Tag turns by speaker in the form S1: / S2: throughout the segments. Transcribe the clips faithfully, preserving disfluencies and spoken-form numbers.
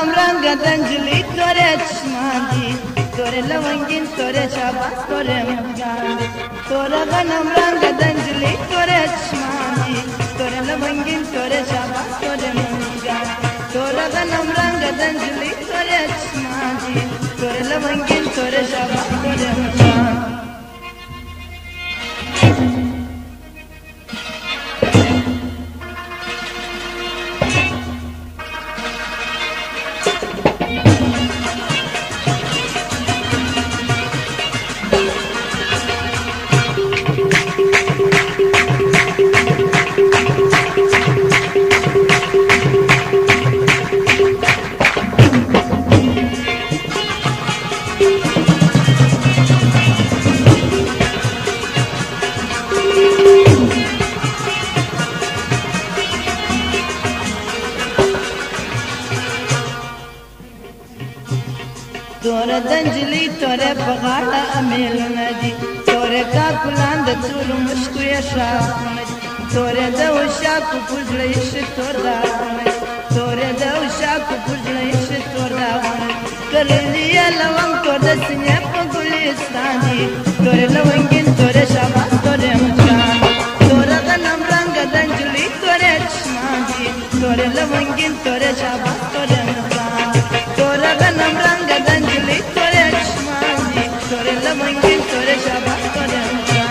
S1: غنم رنگ دنجلی توره چشماندی توره لونگین توره شاباس توره مزگاندی توره غنم رنگ دنجلی توره چشماندی توره لونگین توره شاباس توره مزگاندی توره غنم رنگ دنجلی توره چشماندی توره لونگین توره شاباس توره مزگاندی توره دنجلی توره بغاړه امیلونه دي توره کاکلان د ټولو مشکو یې شاخونه دي توره د وشاکو په زړه یې ښه تور داغونه دي توره د وشاکو په زړه یې ښه تور داغونه دي کرلي یې لونګ تور د سینې په ګلستان دي توره لونګین توره شاباس توره مچان توره غنم رنګه دنجلی توره چشمان دي توره لونګین توره شاباس توره مچان توره غنم رنګه دنجلی توره چشمان دي توره لونګین توره شاباس توره مچان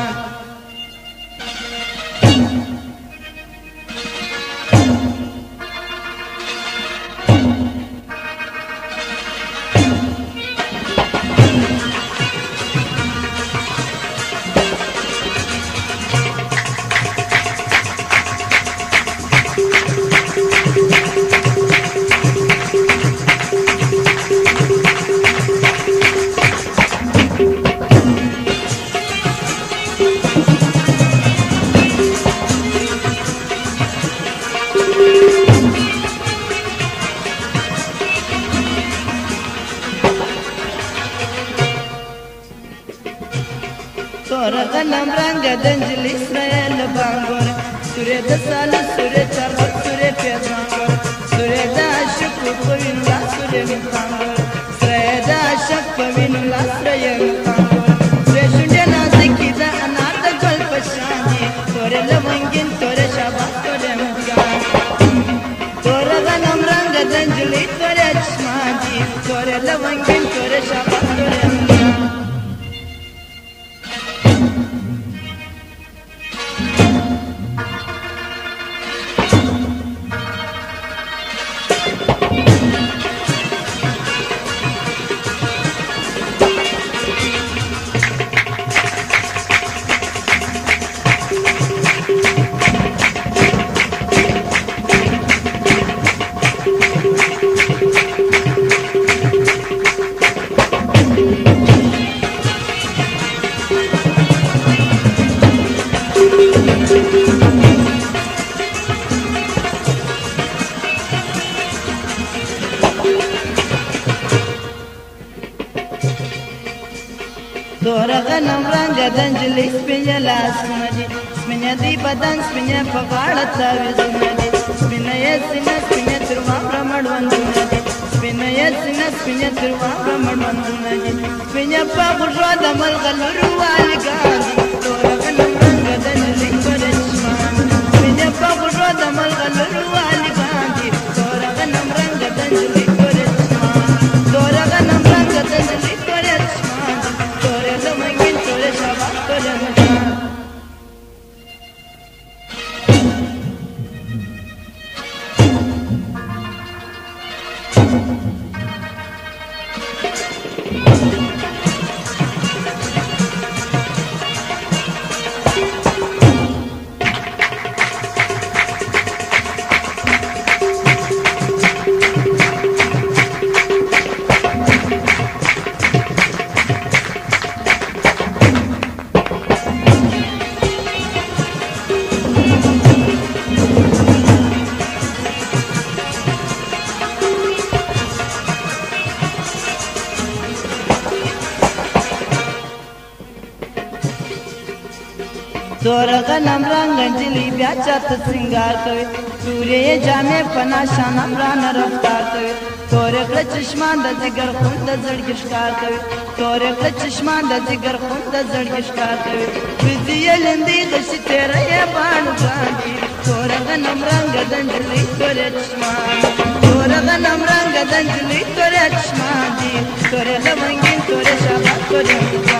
S1: توره غنم رنګه دنجلی سره لبانګوره سورې د ساله سورې چربت سورې پیزانګوره سورې د عشق په وینو لا سورې مخانګوره سره د عشق په وینو لا سورې مخانګوره سورې شونډې نازکې د انار د ګل په شان دي توره لونګین توره شاباس توره مزګان توره غنم رنګه دنجلی توره چشمان دي توره لونګین توره شاباس توره مزګان توره غنم رنګه دنجلی سپینه لاسونه دي سپینه دی بدن سپینه په غاړه تاویزونه دي سپینه یې سینه سپینه تر واوره مړوندونه دي سپینه یې سینه سپینه تر واوره مړوندونه دي سپینه په غوږو د ملغلرو والګان دي توره غنم رنګه دنجلی توره چشمان سپینه په غوږو د ملغلرو والګان دي توره غنم رنګه دنجلی توره چشمان توره غنم رنګه دنجلی توره چشمان توره لونګین توره شاباس توره مچان تور غنم رنگ انجلی بیا چاته سنگار کوي تورې جامې پنا شانم رانه رفتار کوي تور کړه چشمان د جګر خون د زړګي ښکار کوي تور کړه چشمان د جګر خون د زړګي ښکار کوي وزي لندې غشي تیرې باندې باندې تور غنم رنگ د انجلی تور چشمان تور غنم رنگ د انجلی تور چشمان دي تور لمنګین تور شابه تور